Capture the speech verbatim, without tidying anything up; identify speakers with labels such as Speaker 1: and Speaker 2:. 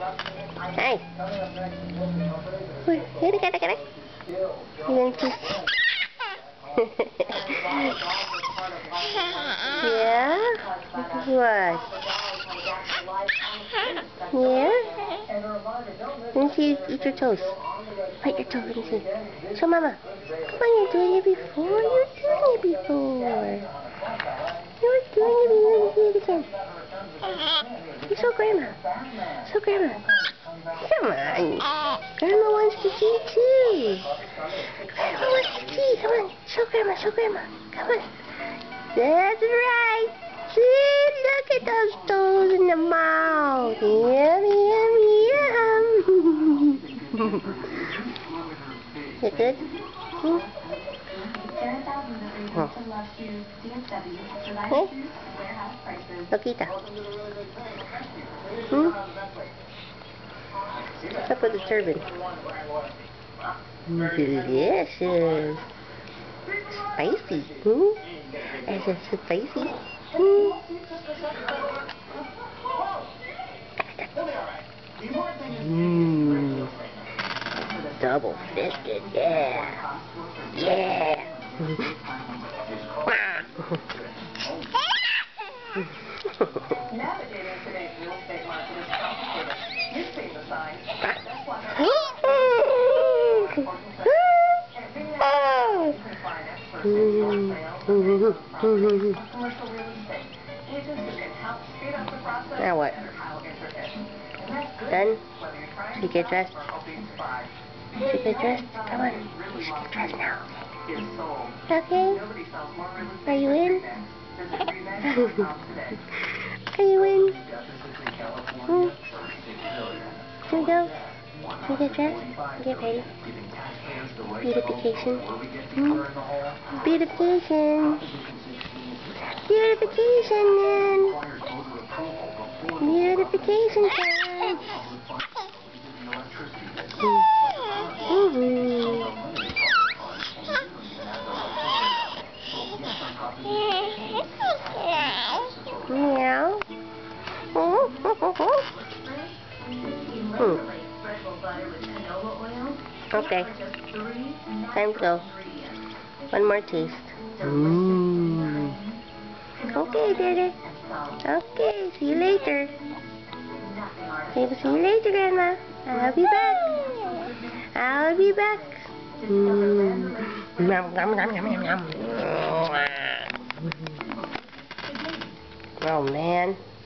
Speaker 1: Hey. Wait, get it, get it, get it. You want to... Yeah? What? Yeah? Let me see you eat your toes. Bite your toes, let me see. Show Mama. Come on, you're doing it before. You're doing it before. You're doing it before. Let me see it again. You show Grandma. Show Grandma. Come on. Grandma wants to see too. Grandma wants to see. Come on. Show Grandma. Show Grandma. Come on. That's right. See, look at those toes in the mouth. Yum, yum, yum. You good? Hmm? Oh. Hey? Loquita. Hmm? What's up with the turban? Delicious. Spicy. Hmm? Is it spicy? Hmm? Mmm. Double fisted, yeah. Yeah.
Speaker 2: Navigating today's real estate market is complicated. You've seen the signs. That's why you can find experts in commercial real estate. Agents who can help speed up the process.
Speaker 1: Now what? Done? Should we get dressed? Should we get dressed? Come on. We should get dressed now. Okay? Are you in? Are you in? Hmm? Should we go? Should we get dressed? Get ready. Beautification. Hmm? Beautification. Beautification, man. Beautification time. Mm-hmm. Meow. Hmm. Okay. Time to go. One more taste. Mmm. Okay, Daddy. Okay, see you later. Okay, see you later, Grandma. I'll be back. I'll be back. Mm. Yum, yum, yum, yum, yum, yum. Oh, man.